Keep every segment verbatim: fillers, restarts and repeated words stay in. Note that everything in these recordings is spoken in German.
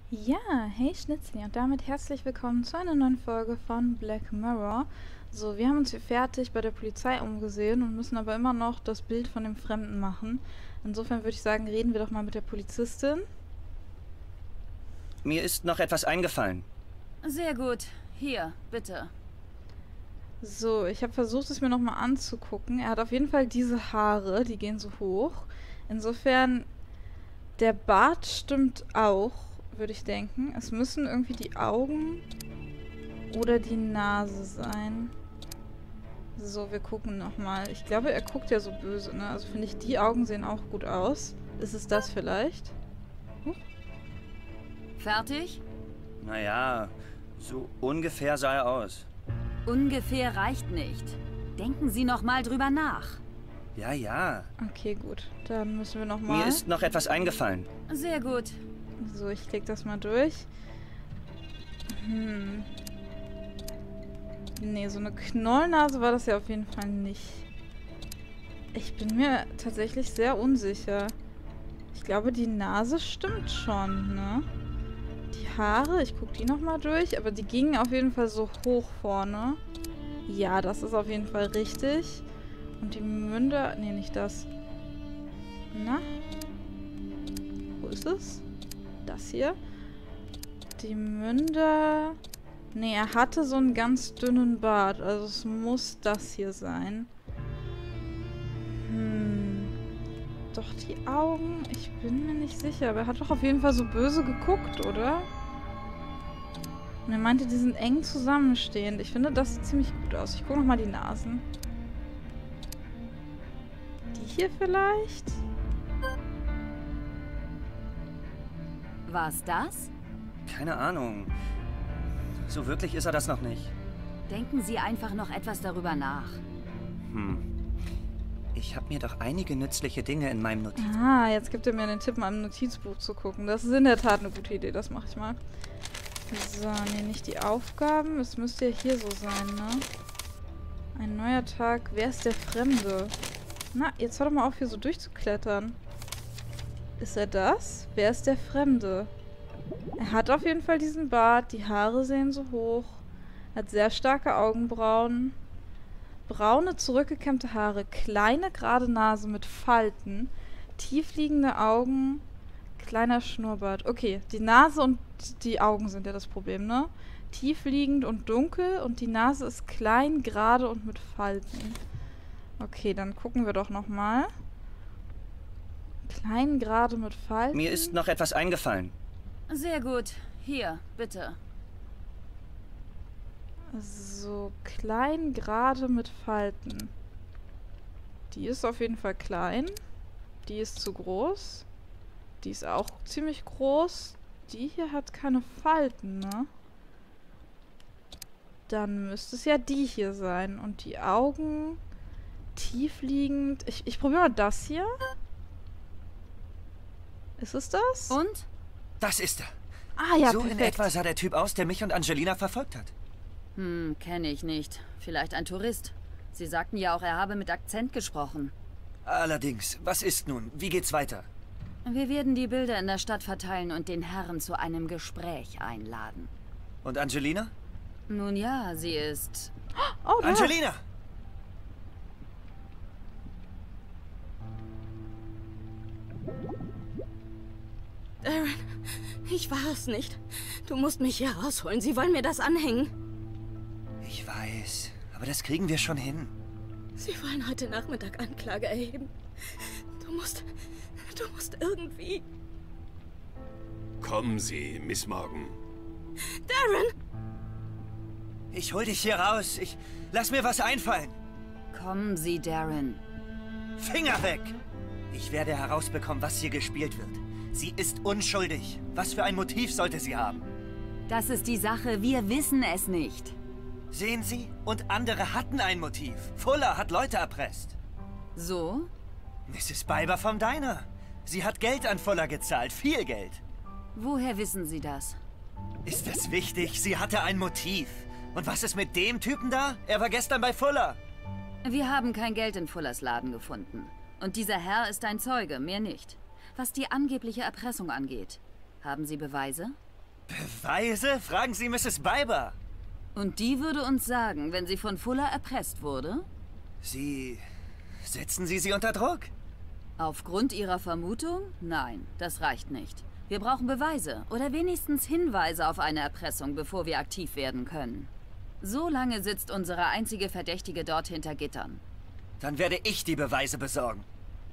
Ja, hey Schnitzli und damit herzlich willkommen zu einer neuen Folge von Black Mirror. So, wir haben uns hier fertig bei der Polizei umgesehen und müssen aber immer noch das Bild von dem Fremden machen. Insofern würde ich sagen, reden wir doch mal mit der Polizistin. Mir ist noch etwas eingefallen. Sehr gut. Hier, bitte. So, ich habe versucht, es mir nochmal anzugucken. Er hat auf jeden Fall diese Haare, die gehen so hoch. Insofern, der Bart stimmt auch, würde ich denken. Es müssen irgendwie die Augen oder die Nase sein. So, wir gucken nochmal. Ich glaube, er guckt ja so böse, ne? Also finde ich, die Augen sehen auch gut aus. Ist es das vielleicht? Huch. Fertig? Naja, so ungefähr sah er aus. Ungefähr reicht nicht. Denken Sie noch mal drüber nach. Ja, ja. Okay, gut. Dann müssen wir nochmal. Mir ist noch etwas eingefallen. Sehr gut. So, ich klicke das mal durch. Hm. Nee, so eine Knollnase war das ja auf jeden Fall nicht. Ich bin mir tatsächlich sehr unsicher. Ich glaube, die Nase stimmt schon, ne? Die Haare, ich gucke die nochmal durch, aber die gingen auf jeden Fall so hoch vorne. Ja, das ist auf jeden Fall richtig. Und die Münder... Nee, nicht das. Na? Wo ist es? Das hier. Die Münder... Nee, er hatte so einen ganz dünnen Bart. Also es muss das hier sein. Hm. Doch die Augen... Ich bin mir nicht sicher. Aber er hat doch auf jeden Fall so böse geguckt, oder? Und er meinte, die sind eng zusammenstehend. Ich finde, das sieht ziemlich gut aus. Ich gucke nochmal die Nasen. Die hier vielleicht? War's das? Keine Ahnung. So wirklich ist er das noch nicht. Denken Sie einfach noch etwas darüber nach. Hm. Ich habe mir doch einige nützliche Dinge in meinem Notiz... Ah, jetzt gibt er mir den Tipp, mal im Notizbuch zu gucken. Das ist in der Tat eine gute Idee. Das mache ich mal. So, nee, nicht die Aufgaben. Es müsste ja hier so sein, ne? Ein neuer Tag. Wer ist der Fremde? Na, jetzt hör doch mal auf, hier so durchzuklettern. Ist er das? Wer ist der Fremde? Er hat auf jeden Fall diesen Bart. Die Haare sehen so hoch. Er hat sehr starke Augenbrauen. Braune, zurückgekämmte Haare. Kleine, gerade Nase mit Falten. Tiefliegende Augen. Kleiner Schnurrbart. Okay, die Nase und die Augen sind ja das Problem, ne? Tiefliegend und dunkel und die Nase ist klein, gerade und mit Falten. Okay, dann gucken wir doch nochmal. Klein, gerade mit Falten. Mir ist noch etwas eingefallen. Sehr gut. Hier, bitte. So, klein, gerade mit Falten. Die ist auf jeden Fall klein. Die ist zu groß. Die ist auch ziemlich groß. Die hier hat keine Falten, ne? Dann müsste es ja die hier sein. Und die Augen tiefliegend. Ich, ich probiere mal das hier. Ist es das? Und? Das ist er. Ah ja, so perfekt. in etwa sah der Typ aus, der mich und Angelina verfolgt hat. Hm, kenne ich nicht. Vielleicht ein Tourist. Sie sagten ja auch, er habe mit Akzent gesprochen. Allerdings, was ist nun? Wie geht's weiter? Wir werden die Bilder in der Stadt verteilen und den Herrn zu einem Gespräch einladen. Und Angelina? Nun ja, sie ist... Oh, da. Angelina! Darren, ich war es nicht. Du musst mich hier rausholen. Sie wollen mir das anhängen. Ich weiß, aber das kriegen wir schon hin. Sie wollen heute Nachmittag Anklage erheben. Du musst... Du musst irgendwie... Kommen Sie, Miss Morgan. Darren! Ich hol dich hier raus. Ich... Lass mir was einfallen. Kommen Sie, Darren. Finger weg! Ich werde herausbekommen, was hier gespielt wird. Sie ist unschuldig. Was für ein Motiv sollte sie haben? Das ist die Sache, wir wissen es nicht. Sehen Sie? Und andere hatten ein Motiv. Fuller hat Leute erpresst. So? Misses Biber vom Diner. Sie hat Geld an Fuller gezahlt. Viel Geld. Woher wissen Sie das? Ist das wichtig? Sie hatte ein Motiv. Und was ist mit dem Typen da? Er war gestern bei Fuller. Wir haben kein Geld in Fullers Laden gefunden. Und dieser Herr ist ein Zeuge, mehr nicht. Was die angebliche Erpressung angeht. Haben Sie Beweise? Beweise? Fragen Sie Misses Biber. Und die würde uns sagen, wenn sie von Fuller erpresst wurde? Sie... Setzen Sie sie unter Druck? Aufgrund ihrer Vermutung? Nein, das reicht nicht. Wir brauchen Beweise oder wenigstens Hinweise auf eine Erpressung, bevor wir aktiv werden können. So lange sitzt unsere einzige Verdächtige dort hinter Gittern. Dann werde ich die Beweise besorgen.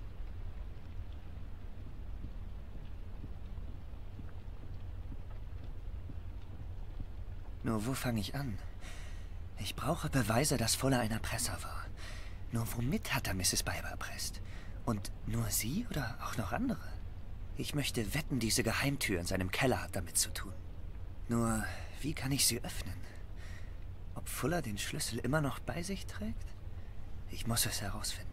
Nur wo fange ich an? Ich brauche Beweise, dass Fuller ein Erpresser war. Nur womit hat er Misses Biber erpresst? Und nur sie oder auch noch andere? Ich möchte wetten, diese Geheimtür in seinem Keller hat damit zu tun. Nur, wie kann ich sie öffnen? Ob Fuller den Schlüssel immer noch bei sich trägt? Ich muss es herausfinden.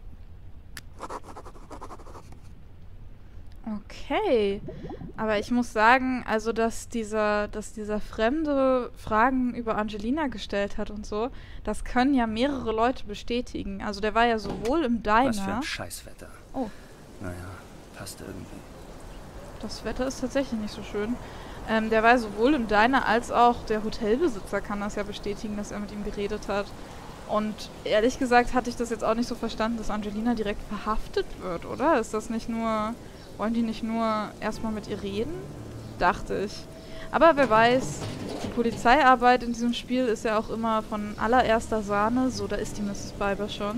Okay. Aber ich muss sagen, also dass dieser, dass dieser Fremde Fragen über Angelina gestellt hat und so, das können ja mehrere Leute bestätigen. Also der war ja sowohl im Diner... Was für ein Scheißwetter. Oh. Naja, passt irgendwie. Das Wetter ist tatsächlich nicht so schön. Ähm, der war sowohl im Diner als auch der Hotelbesitzer kann das ja bestätigen, dass er mit ihm geredet hat. Und ehrlich gesagt hatte ich das jetzt auch nicht so verstanden, dass Angelina direkt verhaftet wird, oder? Ist das nicht nur... Wollen die nicht nur erstmal mit ihr reden? Dachte ich. Aber wer weiß, die Polizeiarbeit in diesem Spiel ist ja auch immer von allererster Sahne. So, da ist die Misses Biber schon.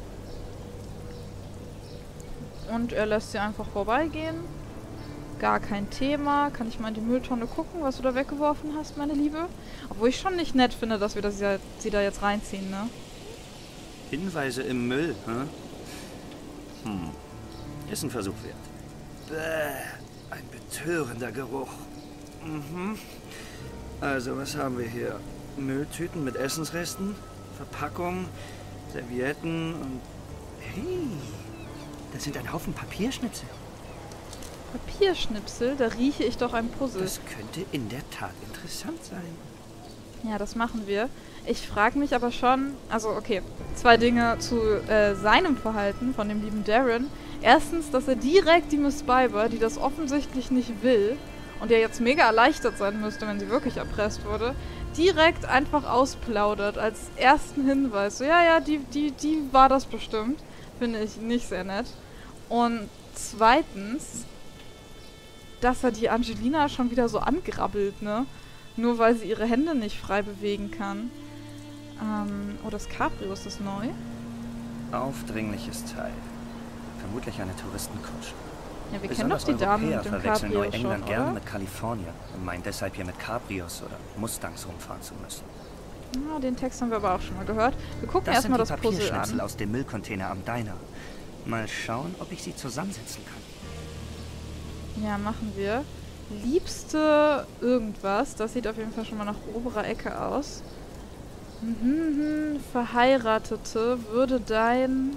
Und er lässt sie einfach vorbeigehen. Gar kein Thema. Kann ich mal in die Mülltonne gucken, was du da weggeworfen hast, meine Liebe? Obwohl ich schon nicht nett finde, dass wir das ja, sie da jetzt reinziehen, ne? Hinweise im Müll, hm? Hm. Ist ein Versuch wert. Bäh, ein betörender Geruch. Mhm. Also, was haben wir hier? Mülltüten mit Essensresten, Verpackungen, Servietten und... Hey, das sind ein Haufen Papierschnipsel. Papierschnipsel? Da rieche ich doch ein Puzzle. Das könnte in der Tat interessant sein. Ja, das machen wir. Ich frage mich aber schon, also okay, zwei Dinge zu äh, seinem Verhalten von dem lieben Darren. Erstens, dass er direkt die Miss Biber, die das offensichtlich nicht will und ja jetzt mega erleichtert sein müsste, wenn sie wirklich erpresst wurde, direkt einfach ausplaudert als ersten Hinweis. So, ja, ja, die, die, die war das bestimmt. Finde ich nicht sehr nett. Und zweitens, dass er die Angelina schon wieder so angrabbelt, ne? Nur weil sie ihre Hände nicht frei bewegen kann. Ähm, oh, das Cabrio, ist das neu? Aufdringliches Teil. Vermutlich eine Touristenkutsche. Ja, wir kennen doch die Dame mit dem verwechseln Cabrio Neuengland schon, gerne oder? mit Kalifornien und meinen deshalb hier mit Cabrios oder Mustangs rumfahren zu müssen. Ja, den Text haben wir aber auch schon mal gehört. Wir gucken Das sind erstmal die das Puzzle Papierschnipsel an. aus dem Müllcontainer am Diner. Mal schauen, ob ich sie zusammensetzen kann. Ja, machen wir. Liebste irgendwas. Das sieht auf jeden Fall schon mal nach oberer Ecke aus. Mhm, Verheiratete würde dein...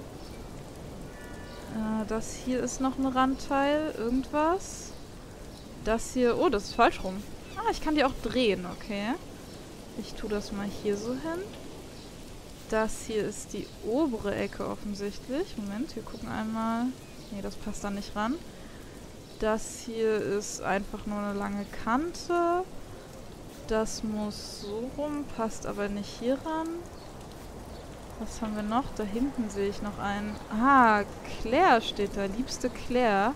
Äh, das hier ist noch ein Randteil. Irgendwas. Das hier... Oh, das ist falsch rum. Ah, ich kann die auch drehen, okay. Ich tue das mal hier so hin. Das hier ist die obere Ecke offensichtlich. Moment, wir gucken einmal. Nee, das passt da nicht ran. Das hier ist einfach nur eine lange Kante. Das muss so rum, passt aber nicht hier ran. Was haben wir noch? Da hinten sehe ich noch einen. Ah, Claire steht da. Liebste Claire.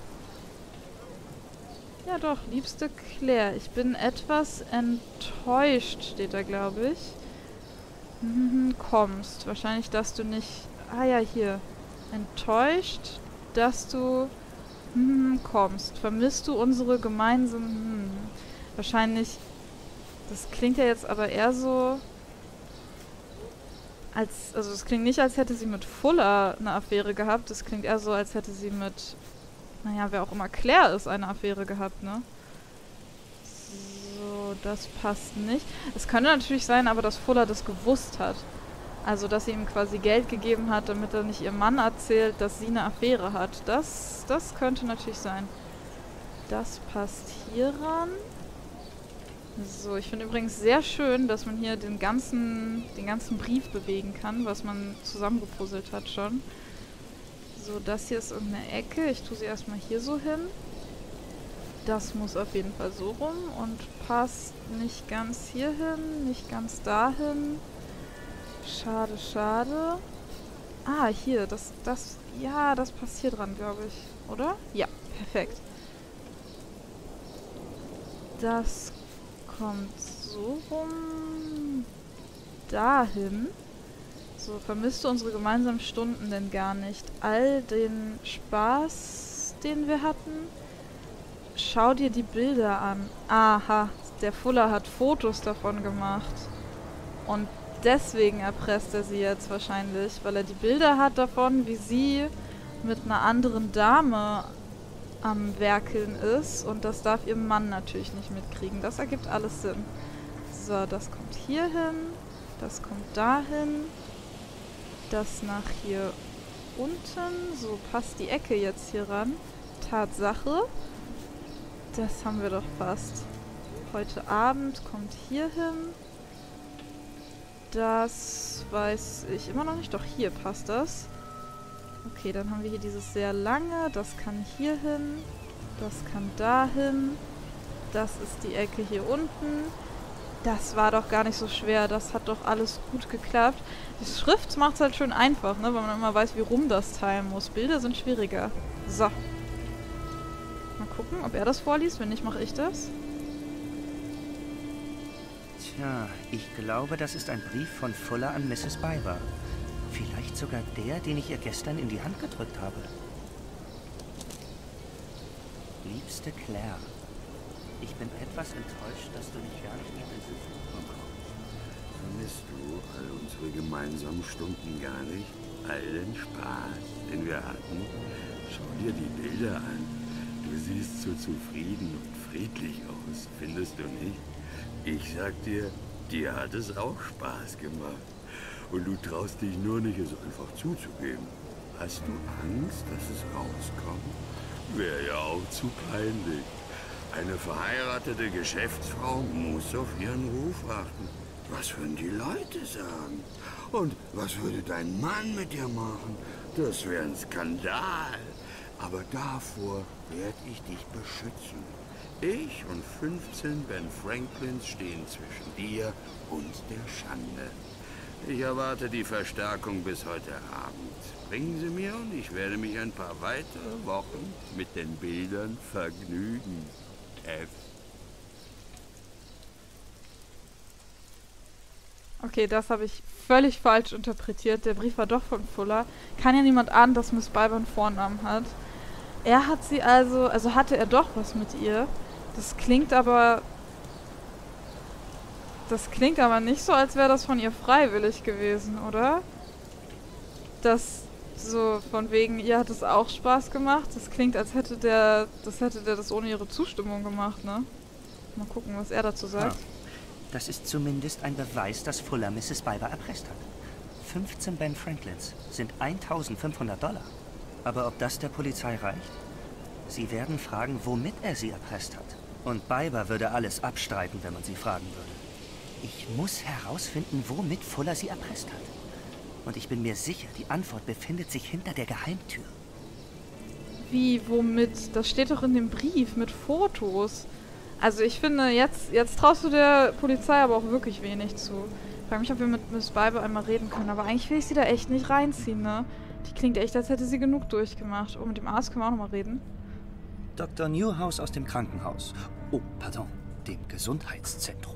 Ja doch, liebste Claire. Ich bin etwas enttäuscht, steht da, glaube ich. Mhm, kommst. Wahrscheinlich, dass du nicht... Ah ja, hier. Enttäuscht, dass du... Hm, kommst. Vermisst du unsere gemeinsamen... Hm. Wahrscheinlich... Das klingt ja jetzt aber eher so... als... Also es klingt nicht, als hätte sie mit Fuller eine Affäre gehabt. Es klingt eher so, als hätte sie mit... Naja, wer auch immer Claire ist, eine Affäre gehabt, ne? So, das passt nicht. Es könnte natürlich sein, aber dass Fuller das gewusst hat. Also, dass sie ihm quasi Geld gegeben hat, damit er nicht ihrem Mann erzählt, dass sie eine Affäre hat. Das, das könnte natürlich sein. Das passt hier ran. So, ich finde übrigens sehr schön, dass man hier den ganzen, den ganzen Brief bewegen kann, was man zusammengepuzzelt hat schon. So, das hier ist irgendeine Ecke. Ich tue sie erstmal hier so hin. Das muss auf jeden Fall so rum und passt nicht ganz hier hin, nicht ganz dahin. Schade, schade. Ah, hier, das, das, ja, das passt hier dran, glaube ich. Oder? Ja, perfekt. Das kommt so rum dahin. So, vermisst du unsere gemeinsamen Stunden denn gar nicht? All den Spaß, den wir hatten? Schau dir die Bilder an. Aha, der Fuller hat Fotos davon gemacht. Und deswegen erpresst er sie jetzt wahrscheinlich, weil er die Bilder hat davon, wie sie mit einer anderen Dame am Werkeln ist. Und das darf ihr Mann natürlich nicht mitkriegen. Das ergibt alles Sinn. So, das kommt hier hin. Das kommt dahin. Das nach hier unten. So, passt die Ecke jetzt hier ran. Tatsache. Das haben wir doch fast. Heute Abend kommt hier hin. Das weiß ich immer noch nicht. Doch, hier passt das. Okay, dann haben wir hier dieses sehr lange. Das kann hier hin. Das kann dahin. Das ist die Ecke hier unten. Das war doch gar nicht so schwer. Das hat doch alles gut geklappt. Die Schrift macht es halt schön einfach, ne? Weil man immer weiß, wie rum das teilen muss. Bilder sind schwieriger. So. Mal gucken, ob er das vorliest. Wenn nicht, mache ich das. Tja, ich glaube, das ist ein Brief von Fuller an Misses Biber. Vielleicht sogar der, den ich ihr gestern in die Hand gedrückt habe. Liebste Claire, ich bin etwas enttäuscht, dass du mich gar nicht mehr besuchen kommst. Vermisst du all unsere gemeinsamen Stunden gar nicht? All den Spaß, den wir hatten? Schau dir die Bilder an. Du siehst so zufrieden und friedlich aus, findest du nicht? Ich sag dir, dir hat es auch Spaß gemacht. Und du traust dich nur nicht, es einfach zuzugeben. Hast du Angst, dass es rauskommt? Wäre ja auch zu peinlich. Eine verheiratete Geschäftsfrau muss auf ihren Ruf achten. Was würden die Leute sagen? Und was würde dein Mann mit dir machen? Das wäre ein Skandal. Aber davor werde ich dich beschützen. Ich und fünfzehn Ben Franklins stehen zwischen dir und der Schande. Ich erwarte die Verstärkung bis heute Abend. Bringen sie mir und ich werde mich ein paar weitere Wochen mit den Bildern vergnügen. F. Okay, das habe ich völlig falsch interpretiert. Der Brief war doch von Fuller. Kann ja niemand ahnen, dass Miss Biber einen Vornamen hat. Er hat sie also, also hatte er doch was mit ihr. Das klingt aber, das klingt aber nicht so, als wäre das von ihr freiwillig gewesen, oder? Das so von wegen, ihr hat es auch Spaß gemacht. Das klingt, als hätte der, das hätte der das ohne ihre Zustimmung gemacht, ne? Mal gucken, was er dazu sagt. Ja. Das ist zumindest ein Beweis, dass Fuller Misses Biber erpresst hat. fünfzehn Ben Franklins sind eintausendfünfhundert Dollar. Aber ob das der Polizei reicht? Sie werden fragen, womit er sie erpresst hat. Und Biber würde alles abstreiten, wenn man sie fragen würde. Ich muss herausfinden, womit Fuller sie erpresst hat. Und ich bin mir sicher, die Antwort befindet sich hinter der Geheimtür. Wie, womit? Das steht doch in dem Brief mit Fotos. Also ich finde, jetzt, jetzt traust du der Polizei aber auch wirklich wenig zu. Ich frage mich, ob wir mit Miss Biber einmal reden können. Aber eigentlich will ich sie da echt nicht reinziehen, ne? Die klingt echt, als hätte sie genug durchgemacht. Oh, mit dem Arzt können wir auch nochmal reden. Doktor Newhouse aus dem Krankenhaus. Oh, pardon, dem Gesundheitszentrum.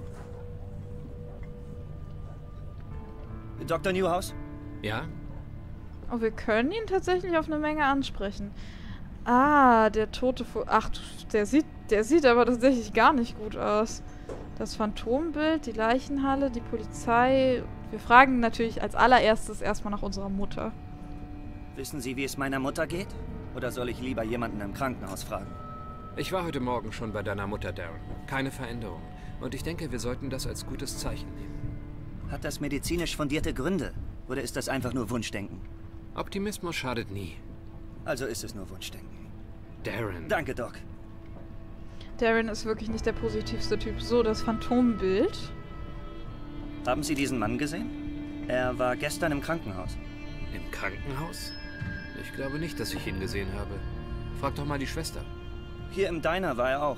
Doktor Newhouse? Ja? Oh, wir können ihn tatsächlich auf eine Menge ansprechen. Ah, der tote Fu- Ach, der sieht, der sieht aber tatsächlich gar nicht gut aus. Das Phantombild, die Leichenhalle, die Polizei. Wir fragen natürlich als allererstes erstmal nach unserer Mutter. Wissen Sie, wie es meiner Mutter geht? Oder soll ich lieber jemanden im Krankenhaus fragen? Ich war heute Morgen schon bei deiner Mutter, Darren. Keine Veränderung. Und ich denke, wir sollten das als gutes Zeichen nehmen. Hat das medizinisch fundierte Gründe? Oder ist das einfach nur Wunschdenken? Optimismus schadet nie. Also ist es nur Wunschdenken. Darren. Danke, Doc. Darren ist wirklich nicht der positivste Typ. So, das Phantombild. Haben Sie diesen Mann gesehen? Er war gestern im Krankenhaus. Im Krankenhaus? Ich glaube nicht, dass ich ihn gesehen habe. Frag doch mal die Schwester. Hier im Diner war er auch.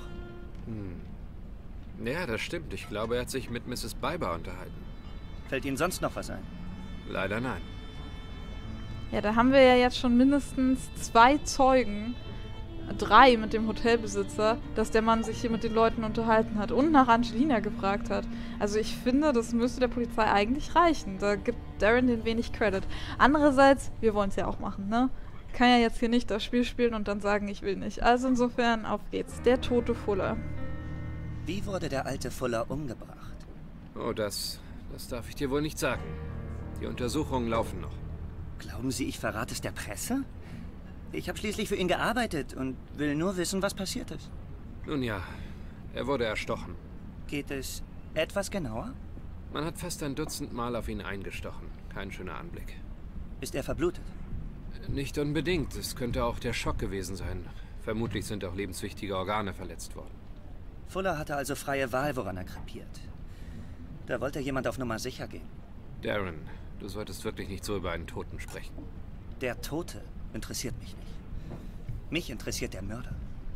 Hm. Ja, das stimmt. Ich glaube, er hat sich mit Misses Biber unterhalten. Fällt Ihnen sonst noch was ein? Leider nein. Ja, da haben wir ja jetzt schon mindestens zwei Zeugen, drei mit dem Hotelbesitzer, dass der Mann sich hier mit den Leuten unterhalten hat und nach Angelina gefragt hat. Also ich finde, das müsste der Polizei eigentlich reichen. Da gibt Darren den wenig Credit. Andererseits, wir wollen es ja auch machen, ne? Kann ja jetzt hier nicht das Spiel spielen und dann sagen, ich will nicht. Also insofern, auf geht's. Der tote Fuller. Wie wurde der alte Fuller umgebracht? Oh, das... das darf ich dir wohl nicht sagen. Die Untersuchungen laufen noch. Glauben Sie, ich verrate es der Presse? Ich habe schließlich für ihn gearbeitet und will nur wissen, was passiert ist. Nun ja, er wurde erstochen. Geht es etwas genauer? Man hat fast ein Dutzend Mal auf ihn eingestochen. Kein schöner Anblick. Ist er verblutet? Nicht unbedingt. Es könnte auch der Schock gewesen sein. Vermutlich sind auch lebenswichtige Organe verletzt worden. Fuller hatte also freie Wahl, woran er krepiert. Da wollte jemand auf Nummer sicher gehen. Darren, du solltest wirklich nicht so über einen Toten sprechen. Der Tote interessiert mich nicht. Mich interessiert der Mörder.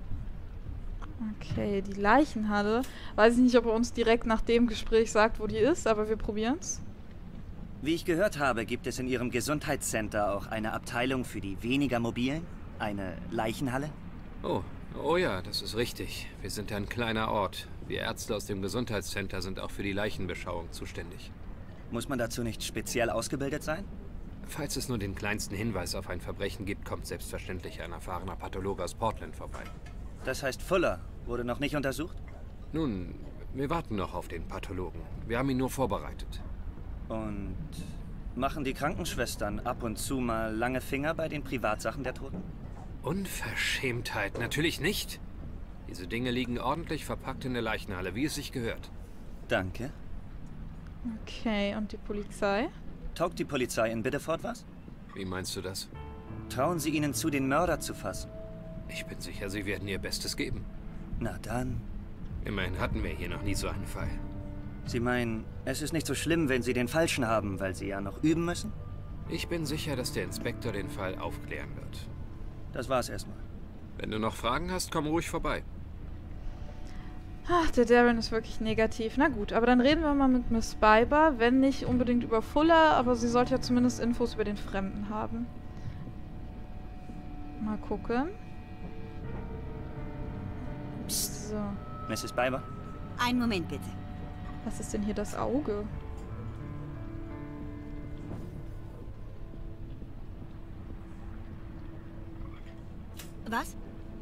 Okay, die Leichenhalle. Weiß ich nicht, ob er uns direkt nach dem Gespräch sagt, wo die ist, aber wir probieren's. Wie ich gehört habe, gibt es in Ihrem Gesundheitscenter auch eine Abteilung für die weniger mobilen? Eine Leichenhalle? Oh, oh ja, das ist richtig. Wir sind ein kleiner Ort. Wir Ärzte aus dem Gesundheitscenter sind auch für die Leichenbeschauung zuständig. Muss man dazu nicht speziell ausgebildet sein? Falls es nur den kleinsten Hinweis auf ein Verbrechen gibt, kommt selbstverständlich ein erfahrener Pathologe aus Portland vorbei. Das heißt, Fuller wurde noch nicht untersucht? Nun, wir warten noch auf den Pathologen. Wir haben ihn nur vorbereitet. Und machen die Krankenschwestern ab und zu mal lange Finger bei den Privatsachen der Toten? Unverschämtheit, natürlich nicht. Diese Dinge liegen ordentlich verpackt in der Leichenhalle, wie es sich gehört. Danke. Okay, und die Polizei? Taugt die Polizei in Biddeford was? Wie meinst du das? Trauen Sie ihnen zu, den Mörder zu fassen? Ich bin sicher, sie werden ihr Bestes geben. Na dann. Immerhin hatten wir hier noch nie so einen Fall. Sie meinen, es ist nicht so schlimm, wenn Sie den Falschen haben, weil Sie ja noch üben müssen? Ich bin sicher, dass der Inspektor den Fall aufklären wird. Das war's erstmal. Wenn du noch Fragen hast, komm ruhig vorbei. Ach, der Darren ist wirklich negativ. Na gut, aber dann reden wir mal mit Miss Biber, wenn nicht unbedingt über Fuller, aber sie sollte ja zumindest Infos über den Fremden haben. Mal gucken. So. Misses Biber? Einen Moment bitte. Was ist denn hier das Auge? Was?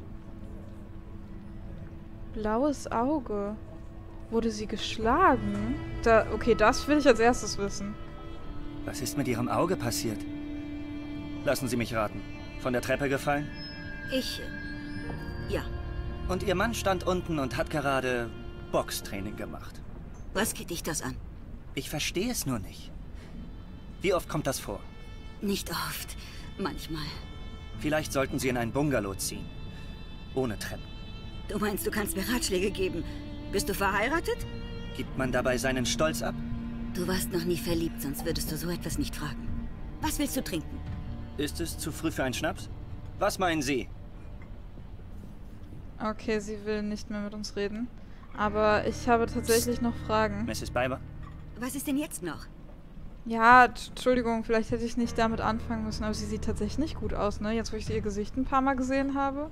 Blaues Auge. Wurde sie geschlagen? Da, okay, das will ich als erstes wissen. Was ist mit Ihrem Auge passiert? Lassen Sie mich raten. Von der Treppe gefallen? Ich... äh, Ja. Und Ihr Mann stand unten und hat gerade Boxtraining gemacht. Was geht dich das an? Ich verstehe es nur nicht. Wie oft kommt das vor? Nicht oft. Manchmal. Vielleicht sollten Sie in ein Bungalow ziehen. Ohne Treppen. Du meinst, du kannst mir Ratschläge geben? Bist du verheiratet? Gibt man dabei seinen Stolz ab? Du warst noch nie verliebt, sonst würdest du so etwas nicht fragen. Was willst du trinken? Ist es zu früh für einen Schnaps? Was meinen Sie? Okay, sie will nicht mehr mit uns reden. Aber ich habe tatsächlich noch Fragen. Misses Biber? Was ist denn jetzt noch? Ja, Entschuldigung, vielleicht hätte ich nicht damit anfangen müssen, aber sie sieht tatsächlich nicht gut aus, ne? Jetzt, wo ich ihr Gesicht ein paar Mal gesehen habe.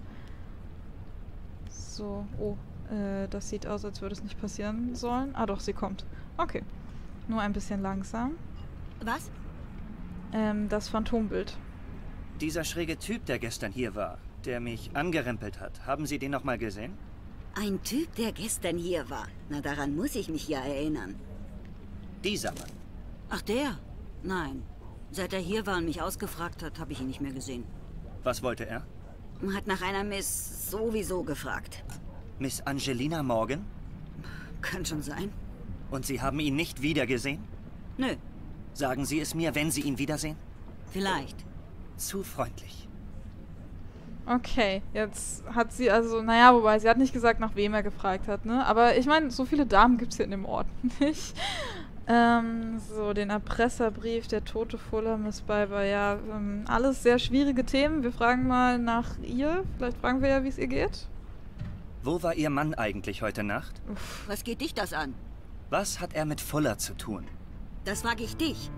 So, oh, äh, das sieht aus, als würde es nicht passieren sollen. Ah doch, sie kommt. Okay. Nur ein bisschen langsam. Was? Ähm, das Phantombild. Dieser schräge Typ, der gestern hier war, der mich angerempelt hat. Haben Sie den noch mal gesehen? Ein Typ, der gestern hier war. Na, daran muss ich mich ja erinnern. Dieser Mann. Ach, der? Nein. Seit er hier war und mich ausgefragt hat, habe ich ihn nicht mehr gesehen. Was wollte er? Hat nach einer Miss sowieso gefragt. Miss Angelina Morgan? Kann schon sein. Und Sie haben ihn nicht wiedergesehen? Nö, Sagen Sie es mir, wenn Sie ihn wiedersehen? vielleicht. Zu freundlich. Okay, jetzt hat sie also, naja, wobei, sie hat nicht gesagt, nach wem er gefragt hat, ne? Aber ich meine, so viele Damen gibt es hier in dem Ort nicht. Ähm, so, den Erpresserbrief, der tote Fuller, Miss Biber, ja, ähm, alles sehr schwierige Themen. Wir fragen mal nach ihr. Vielleicht fragen wir ja, wie es ihr geht. Wo war Ihr Mann eigentlich heute Nacht? Was geht dich das an? Was hat er mit Fuller zu tun? Das frage ich dich.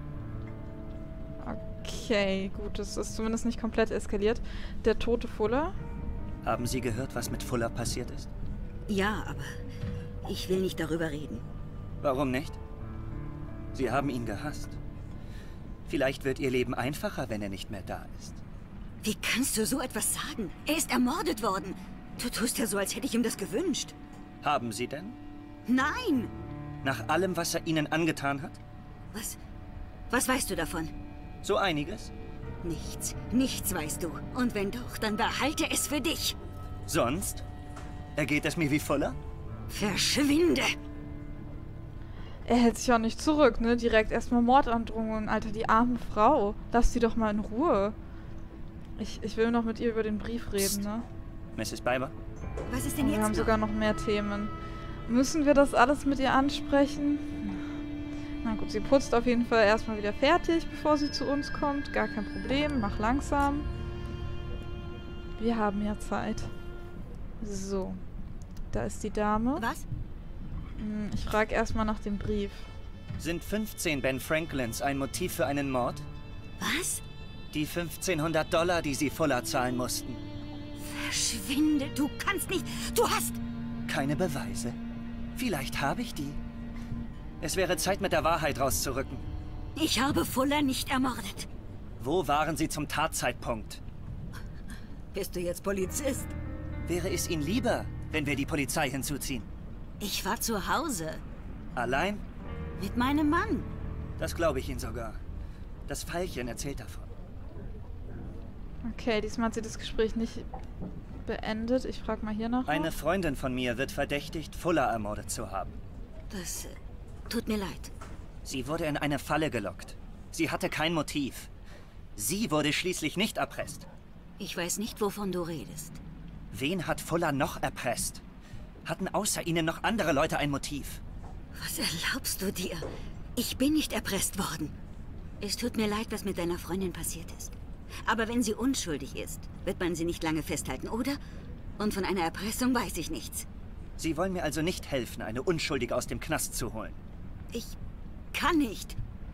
Okay, gut, das ist zumindest nicht komplett eskaliert. Der tote Fuller? Haben Sie gehört, was mit Fuller passiert ist? Ja, aber ich will nicht darüber reden. Warum nicht? Sie haben ihn gehasst. Vielleicht wird Ihr Leben einfacher, wenn er nicht mehr da ist. Wie kannst du so etwas sagen? Er ist ermordet worden. Du tust ja so, als hätte ich ihm das gewünscht. Haben Sie denn? Nein! Nach allem, was er Ihnen angetan hat? Was? Was weißt du davon? So einiges. Nichts. Nichts weißt du. Und wenn doch, dann behalte es für dich. Sonst? Ergeht es mir wie Fuller? Verschwinde! Er hält sich auch nicht zurück, ne? Direkt erstmal Mordandrohungen. Alter, die arme Frau. Lass sie doch mal in Ruhe. Ich, ich will noch mit ihr über den Brief reden, ne? Misses Biber? Was ist denn Wir jetzt haben noch? sogar noch mehr Themen. Müssen wir das alles mit ihr ansprechen? Na gut, sie putzt auf jeden Fall erstmal wieder fertig, bevor sie zu uns kommt. Gar kein Problem, mach langsam. Wir haben ja Zeit. So. Da ist die Dame. Was? Hm, Ich frage erstmal nach dem Brief. Sind fünfzehn Ben Franklins ein Motiv für einen Mord? Was? Die fünfzehnhundert Dollar, die Sie Fuller zahlen mussten. Verschwinde! Du kannst nicht! Du hast... Keine Beweise. Vielleicht habe ich die. Es wäre Zeit, mit der Wahrheit rauszurücken. Ich habe Fuller nicht ermordet. Wo waren Sie zum Tatzeitpunkt? Bist du jetzt Polizist? Wäre es Ihnen lieber, wenn wir die Polizei hinzuziehen? Ich war zu Hause. Allein? Mit meinem Mann. Das glaube ich Ihnen sogar. Das Pfeilchen erzählt davon. Okay, diesmal hat sie das Gespräch nicht beendet. Ich frage mal hier nach. Eine Freundin von mir wird verdächtigt, Fuller ermordet zu haben. Das äh, tut mir leid. Sie wurde in eine Falle gelockt. Sie hatte kein Motiv. Sie wurde schließlich nicht erpresst. Ich weiß nicht, wovon du redest. Wen hat Fuller noch erpresst? Hatten außer Ihnen noch andere Leute ein Motiv? Was erlaubst du dir? Ich bin nicht erpresst worden. Es tut mir leid, was mit deiner Freundin passiert ist. Aber wenn sie unschuldig ist, wird man sie nicht lange festhalten, oder? Und von einer Erpressung weiß ich nichts. Sie wollen mir also nicht helfen, eine Unschuldige aus dem Knast zu holen. Ich kann nicht.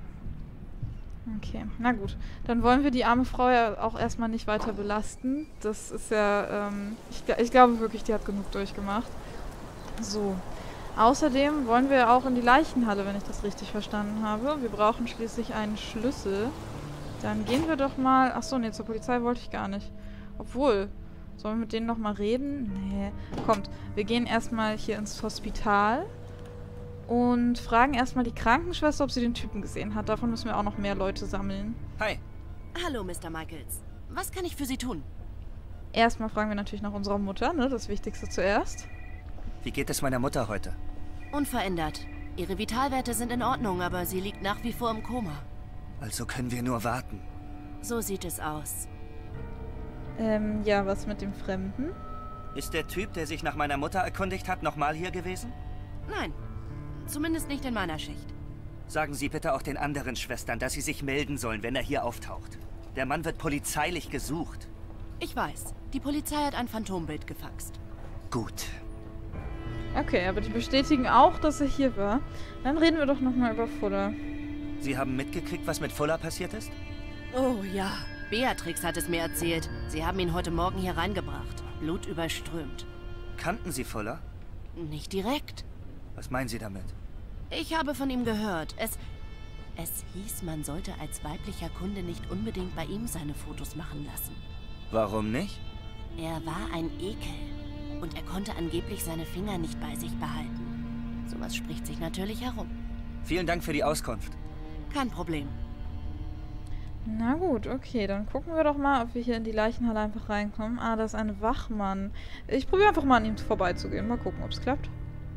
Okay, na gut. Dann wollen wir die arme Frau ja auch erstmal nicht weiter belasten. Das ist ja, ähm, ich, ich glaube wirklich, die hat genug durchgemacht. So. Außerdem wollen wir auch in die Leichenhalle, wenn ich das richtig verstanden habe. Wir brauchen schließlich einen Schlüssel. Dann gehen wir doch mal... Achso, nee, zur Polizei wollte ich gar nicht. Obwohl, sollen wir mit denen nochmal reden? Nee. Kommt, wir gehen erstmal hier ins Hospital und fragen erstmal die Krankenschwester, ob sie den Typen gesehen hat. Davon müssen wir auch noch mehr Leute sammeln. Hi. Hallo, Mister Michaels. Was kann ich für Sie tun? Erstmal fragen wir natürlich nach unserer Mutter, ne? Das Wichtigste zuerst. Wie geht es meiner Mutter heute? Unverändert. Ihre Vitalwerte sind in Ordnung, aber sie liegt nach wie vor im Koma. Also können wir nur warten. So sieht es aus. Ähm, ja, was mit dem Fremden? Ist der Typ, der sich nach meiner Mutter erkundigt hat, nochmal hier gewesen? Nein. Zumindest nicht in meiner Schicht. Sagen Sie bitte auch den anderen Schwestern, dass sie sich melden sollen, wenn er hier auftaucht. Der Mann wird polizeilich gesucht. Ich weiß. Die Polizei hat ein Phantombild gefaxt. Gut. Okay, aber die bestätigen auch, dass er hier war. Dann reden wir doch nochmal über Fuller. Sie haben mitgekriegt, was mit Fuller passiert ist? Oh ja. Beatrix hat es mir erzählt. Sie haben ihn heute Morgen hier reingebracht. Blutüberströmt. Kannten Sie Fuller? Nicht direkt. Was meinen Sie damit? Ich habe von ihm gehört. Es... Es hieß, man sollte als weiblicher Kunde nicht unbedingt bei ihm seine Fotos machen lassen. Warum nicht? Er war ein Ekel. Und er konnte angeblich seine Finger nicht bei sich behalten. Sowas spricht sich natürlich herum. Vielen Dank für die Auskunft. Kein Problem. Na gut, okay, dann gucken wir doch mal, ob wir hier in die Leichenhalle einfach reinkommen. Ah, da ist ein Wachmann. Ich probiere einfach mal an ihm vorbeizugehen. Mal gucken, ob es klappt.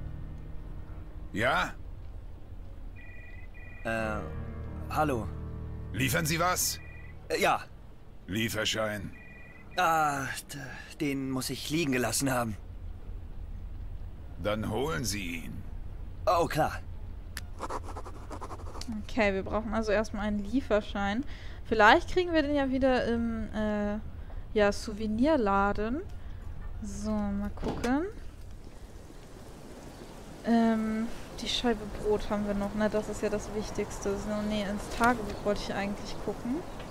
Ja? Äh, hallo. Liefern Sie was? Äh, ja. Lieferschein. Ah, d- den muss ich liegen gelassen haben. Dann holen Sie ihn. Oh, klar. Okay, wir brauchen also erstmal einen Lieferschein. Vielleicht kriegen wir den ja wieder im, äh, ja, Souvenirladen. So, mal gucken. Ähm, die Scheibe Brot haben wir noch, ne? Das ist ja das Wichtigste. So, nee, ins Tagebuch wollte ich eigentlich gucken.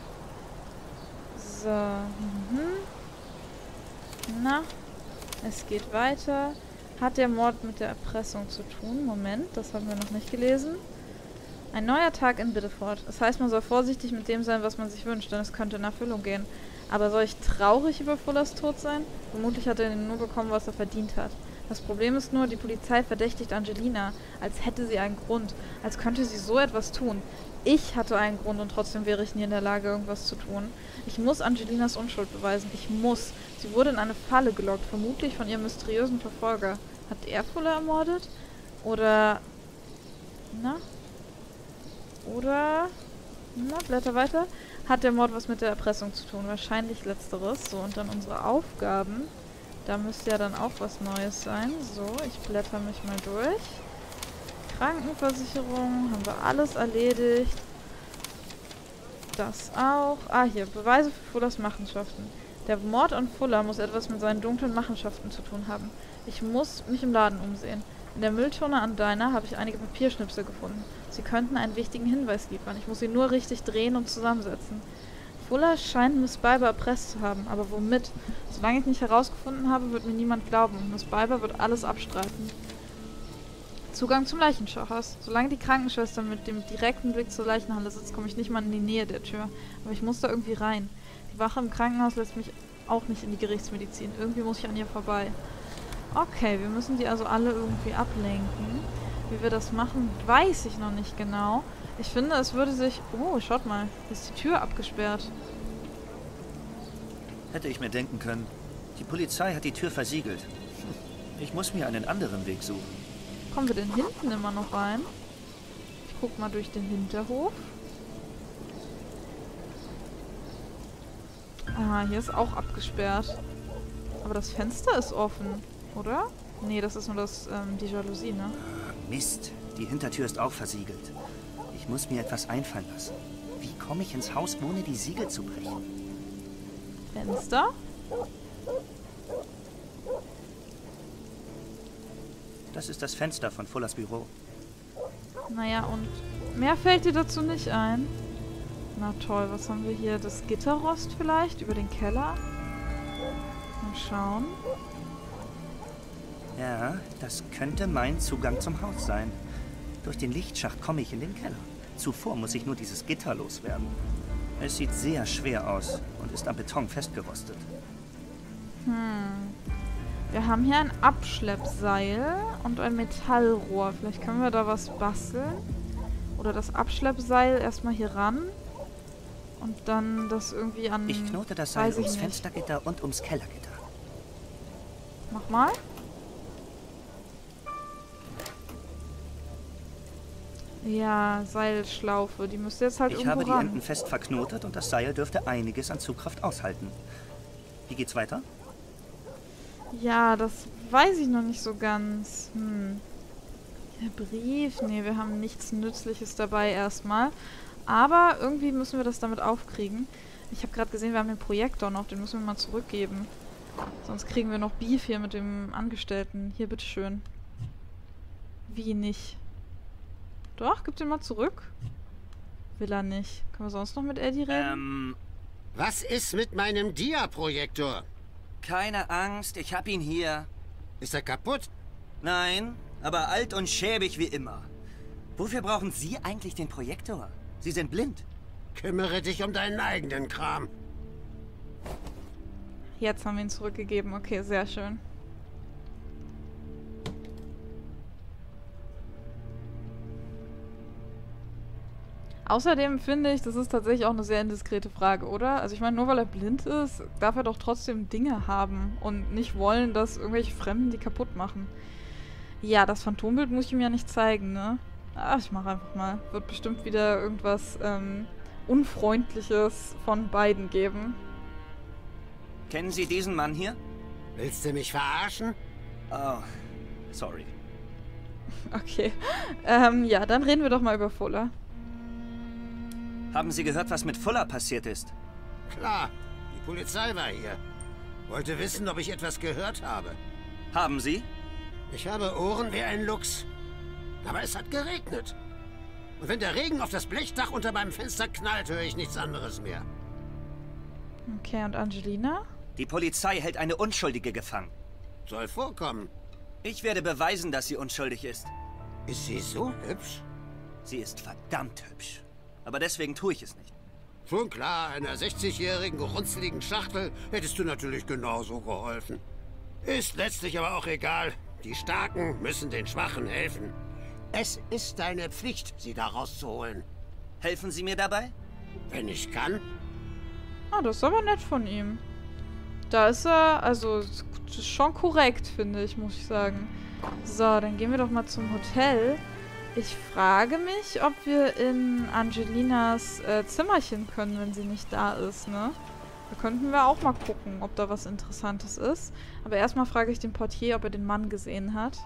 So, mhm. Na, es geht weiter. Hat der Mord mit der Erpressung zu tun? Moment, das haben wir noch nicht gelesen. Ein neuer Tag in Biddeford. Das heißt, man soll vorsichtig mit dem sein, was man sich wünscht, denn es könnte in Erfüllung gehen. Aber soll ich traurig über Fullers Tod sein? Vermutlich hat er nur bekommen, was er verdient hat. Das Problem ist nur, die Polizei verdächtigt Angelina, als hätte sie einen Grund, als könnte sie so etwas tun. Ich hatte einen Grund und trotzdem wäre ich nie in der Lage, irgendwas zu tun. Ich muss Angelinas Unschuld beweisen. Ich muss. Sie wurde in eine Falle gelockt, vermutlich von ihrem mysteriösen Verfolger. Hat er Fuller ermordet? Oder... Na? Oder... Na, blätter weiter. Hat der Mord was mit der Erpressung zu tun? Wahrscheinlich letzteres. So, und dann unsere Aufgaben. Da müsste ja dann auch was Neues sein. So, ich blätter mich mal durch. Krankenversicherung, haben wir alles erledigt. Das auch. Ah, hier, Beweise für Fullers Machenschaften. Der Mord an Fuller muss etwas mit seinen dunklen Machenschaften zu tun haben. Ich muss mich im Laden umsehen. In der Mülltonne an Diner habe ich einige Papierschnipsel gefunden. Sie könnten einen wichtigen Hinweis liefern. Ich muss sie nur richtig drehen und zusammensetzen. Fuller scheint Miss Biber erpresst zu haben, aber womit? Solange ich nicht herausgefunden habe, wird mir niemand glauben und Miss Biber wird alles abstreiten. Zugang zum Leichenschauhaus. Solange die Krankenschwester mit dem direkten Blick zur Leichenhalle sitzt, komme ich nicht mal in die Nähe der Tür. Aber ich muss da irgendwie rein. Die Wache im Krankenhaus lässt mich auch nicht in die Gerichtsmedizin. Irgendwie muss ich an ihr vorbei. Okay, wir müssen die also alle irgendwie ablenken. Wie wir das machen, weiß ich noch nicht genau. Ich finde, es würde sich... Oh, schaut mal. Ist die Tür abgesperrt. Hätte ich mir denken können. Die Polizei hat die Tür versiegelt. Ich muss mir einen anderen Weg suchen. Kommen wir denn hinten immer noch rein? Ich guck mal durch den Hinterhof. Ah, hier ist auch abgesperrt. Aber das Fenster ist offen, oder? Nee, das ist nur das, ähm, die Jalousie, ne? Mist, die Hintertür ist auch versiegelt. Ich muss mir etwas einfallen lassen. Wie komme ich ins Haus, ohne die Siegel zu brechen? Fenster? Das ist das Fenster von Fullers Büro. Naja, und mehr fällt dir dazu nicht ein? Na toll, was haben wir hier? Das Gitterrost vielleicht? Über den Keller? Mal schauen. Ja, das könnte mein Zugang zum Haus sein. Durch den Lichtschacht komme ich in den Keller. Zuvor muss ich nur dieses Gitter loswerden. Es sieht sehr schwer aus und ist am Beton festgerostet. Hm. Wir haben hier ein Abschleppseil und ein Metallrohr. Vielleicht können wir da was basteln. Oder das Abschleppseil erstmal hier ran. Und dann das irgendwie an... Ich knote das Seil ums Fenstergitter und ums Kellergitter. Mach mal. Ja, Seilschlaufe. Die müsste jetzt halt ich irgendwo habe ran. die Enden fest verknotet und das Seil dürfte einiges an Zugkraft aushalten. Wie geht's weiter? Ja, das weiß ich noch nicht so ganz. Hm. Der Brief? Nee, wir haben nichts Nützliches dabei erstmal. Aber irgendwie müssen wir das damit aufkriegen. Ich habe gerade gesehen, wir haben den Projektor noch. Den müssen wir mal zurückgeben. Sonst kriegen wir noch Beef hier mit dem Angestellten. Hier, bitteschön. Wie nicht? Doch, gib den mal zurück. Will er nicht. Können wir sonst noch mit Eddie reden? Ähm... Was ist mit meinem Dia-Projektor? Keine Angst, ich hab ihn hier. Ist er kaputt? Nein, aber alt und schäbig wie immer. Wofür brauchen Sie eigentlich den Projektor? Sie sind blind. Kümmere dich um deinen eigenen Kram. Jetzt haben wir ihn zurückgegeben. Okay, sehr schön. Außerdem finde ich, das ist tatsächlich auch eine sehr indiskrete Frage, oder? Also ich meine, nur weil er blind ist, darf er doch trotzdem Dinge haben und nicht wollen, dass irgendwelche Fremden die kaputt machen. Ja, das Phantombild muss ich ihm ja nicht zeigen, ne? Ach, ich mache einfach mal. Wird bestimmt wieder irgendwas ähm, Unfreundliches von beiden geben. Kennen Sie diesen Mann hier? Willst du mich verarschen? Oh, sorry. Okay. Ähm, ja, dann reden wir doch mal über Fuller. Haben Sie gehört, was mit Fuller passiert ist? Klar, die Polizei war hier. Wollte wissen, ob ich etwas gehört habe. Haben Sie? Ich habe Ohren wie ein Luchs. Aber es hat geregnet. Und wenn der Regen auf das Blechdach unter meinem Fenster knallt, höre ich nichts anderes mehr. Okay, und Angelina? Die Polizei hält eine Unschuldige gefangen. Soll vorkommen. Ich werde beweisen, dass sie unschuldig ist. Ist sie so hübsch? Sie ist verdammt hübsch. Aber deswegen tue ich es nicht. Schon klar, einer sechzigjährigen, runzeligen Schachtel hättest du natürlich genauso geholfen. Ist letztlich aber auch egal. Die Starken müssen den Schwachen helfen. Es ist deine Pflicht, sie da rauszuholen. Helfen Sie mir dabei? Wenn ich kann. Ah, das ist aber nett von ihm. Da ist er, also, das ist schon korrekt, finde ich, muss ich sagen. So, dann gehen wir doch mal zum Hotel. Ich frage mich, ob wir in Angelinas äh, Zimmerchen können, wenn sie nicht da ist, ne? Da könnten wir auch mal gucken, ob da was Interessantes ist. Aber erstmal frage ich den Portier, ob er den Mann gesehen hat.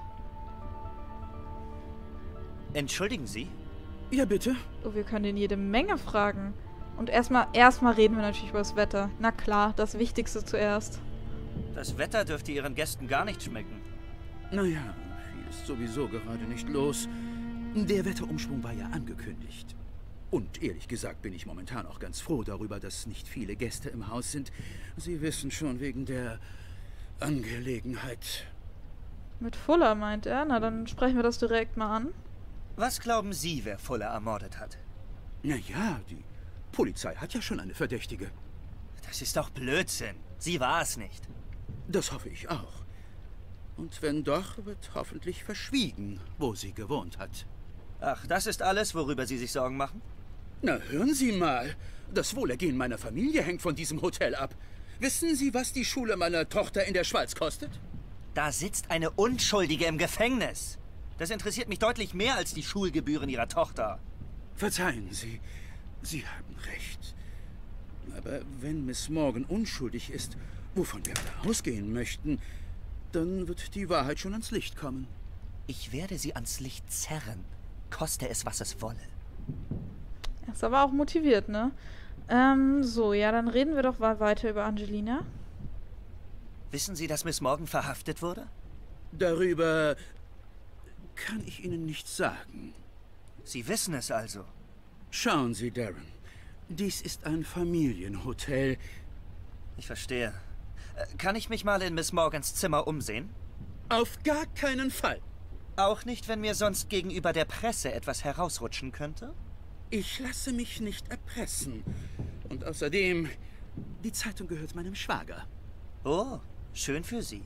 Entschuldigen Sie? Ja, bitte? Oh, wir können ihn jede Menge fragen. Und erstmal, erstmal reden wir natürlich über das Wetter. Na klar, das Wichtigste zuerst. Das Wetter dürfte Ihren Gästen gar nicht schmecken. Naja, viel ist sowieso gerade nicht los. Der Wetterumschwung war ja angekündigt. Und ehrlich gesagt bin ich momentan auch ganz froh darüber, dass nicht viele Gäste im Haus sind. Sie wissen schon, wegen der Angelegenheit. Mit Fuller, meint er? Na, dann sprechen wir das direkt mal an. Was glauben Sie, wer Fuller ermordet hat? Naja, die Polizei hat ja schon eine Verdächtige. Das ist doch Blödsinn. Sie war es nicht. Das hoffe ich auch. Und wenn doch, wird hoffentlich verschwiegen, wo sie gewohnt hat. Ach, das ist alles, worüber Sie sich Sorgen machen? Na, hören Sie mal. Das Wohlergehen meiner Familie hängt von diesem Hotel ab. Wissen Sie, was die Schule meiner Tochter in der Schweiz kostet? Da sitzt eine Unschuldige im Gefängnis. Das interessiert mich deutlich mehr als die Schulgebühren Ihrer Tochter. Verzeihen Sie, Sie haben recht. Aber wenn Miss Morgan unschuldig ist, wovon wir alle ausgehen möchten, dann wird die Wahrheit schon ans Licht kommen. Ich werde sie ans Licht zerren, koste es, was es wolle. Er ist aber auch motiviert, ne? Ähm, so, ja, dann reden wir doch mal weiter über Angelina. Wissen Sie, dass Miss Morgan verhaftet wurde? Darüber kann ich Ihnen nichts sagen. Sie wissen es also. Schauen Sie, Darren. Dies ist ein Familienhotel. Ich verstehe. Kann ich mich mal in Miss Morgans Zimmer umsehen? Auf gar keinen Fall. Auch nicht, wenn mir sonst gegenüber der Presse etwas herausrutschen könnte? Ich lasse mich nicht erpressen. Und außerdem, die Zeitung gehört meinem Schwager. Oh, schön für Sie.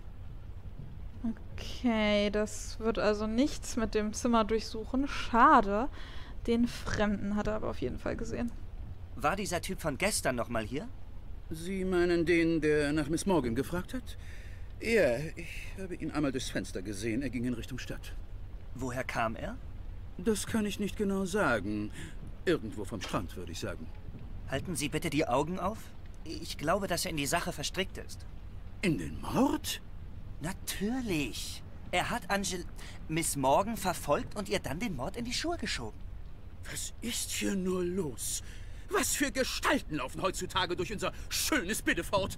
Okay, das wird also nichts mit dem Zimmer durchsuchen. Schade. Den Fremden hat er aber auf jeden Fall gesehen. War dieser Typ von gestern noch mal hier? Sie meinen den, der nach Miss Morgan gefragt hat? Ja, ich habe ihn einmal durchs Fenster gesehen. Er ging in Richtung Stadt. Woher kam er? Das kann ich nicht genau sagen. Irgendwo vom Strand, würde ich sagen. Halten Sie bitte die Augen auf. Ich glaube, dass er in die Sache verstrickt ist. In den Mord? Natürlich. Er hat Angel... Miss Morgan verfolgt und ihr dann den Mord in die Schuhe geschoben. Was ist hier nur los? Was für Gestalten laufen heutzutage durch unser schönes Biddeford?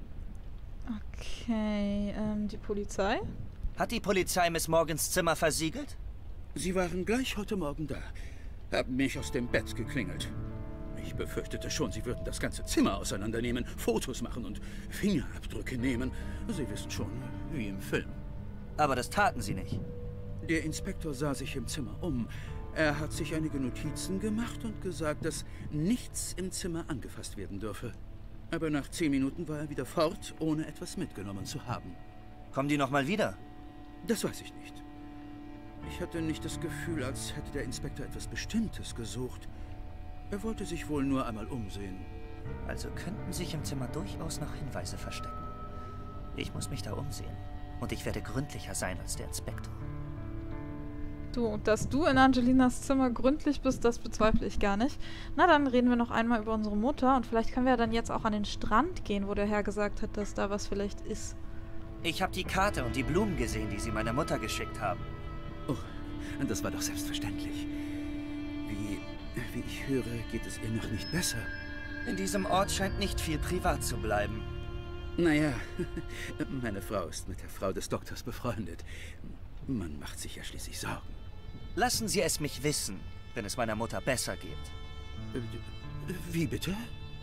Okay, ähm, die Polizei? Hat die Polizei Miss Morgans Zimmer versiegelt? Sie waren gleich heute Morgen da. Haben mich aus dem Bett geklingelt. Ich befürchtete schon, sie würden das ganze Zimmer auseinandernehmen, Fotos machen und Fingerabdrücke nehmen. Sie wissen schon, wie im Film. Aber das taten sie nicht. Der Inspektor sah sich im Zimmer um. Er hat sich einige Notizen gemacht und gesagt, dass nichts im Zimmer angefasst werden dürfe. Aber nach zehn Minuten war er wieder fort, ohne etwas mitgenommen zu haben. Kommen die noch mal wieder? Das weiß ich nicht. Ich hatte nicht das Gefühl, als hätte der Inspektor etwas Bestimmtes gesucht. Er wollte sich wohl nur einmal umsehen. Also könnten sich im Zimmer durchaus noch Hinweise verstecken. Ich muss mich da umsehen. Und ich werde gründlicher sein als der Inspektor. Du, dass du in Angelinas Zimmer gründlich bist, das bezweifle ich gar nicht. Na, dann reden wir noch einmal über unsere Mutter. Und vielleicht können wir ja dann jetzt auch an den Strand gehen, wo der Herr gesagt hat, dass da was vielleicht ist. Ich habe die Karte und die Blumen gesehen, die Sie meiner Mutter geschickt haben. Oh, das war doch selbstverständlich. Wie, wie ich höre, geht es ihr noch nicht besser. In diesem Ort scheint nicht viel privat zu bleiben. Naja, meine Frau ist mit der Frau des Doktors befreundet. Man macht sich ja schließlich Sorgen. Lassen Sie es mich wissen, wenn es meiner Mutter besser geht. Äh, Wie bitte?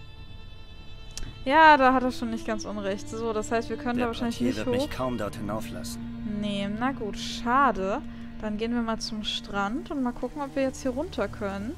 Ja, da hat er schon nicht ganz unrecht. So, das heißt, wir können Der da wahrscheinlich Portier nicht wird hoch. mich kaum dort hinauflassen. Nee, na gut, schade. Dann gehen wir mal zum Strand und mal gucken, ob wir jetzt hier runter können.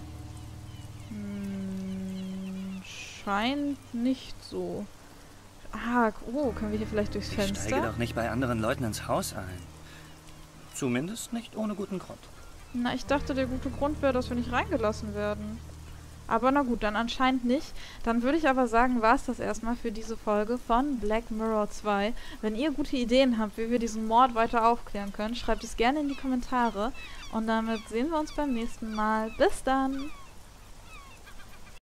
Hm, scheint nicht so. Ah, oh, können wir hier vielleicht durchs Ich Fenster? steige doch nicht bei anderen Leuten ins Haus ein. Zumindest nicht ohne guten Grund. Na, ich dachte, der gute Grund wäre, dass wir nicht reingelassen werden. Aber na gut, dann anscheinend nicht. Dann würde ich aber sagen, war es das erstmal für diese Folge von Black Mirror zwei. Wenn ihr gute Ideen habt, wie wir diesen Mord weiter aufklären können, schreibt es gerne in die Kommentare. Und damit sehen wir uns beim nächsten Mal. Bis dann!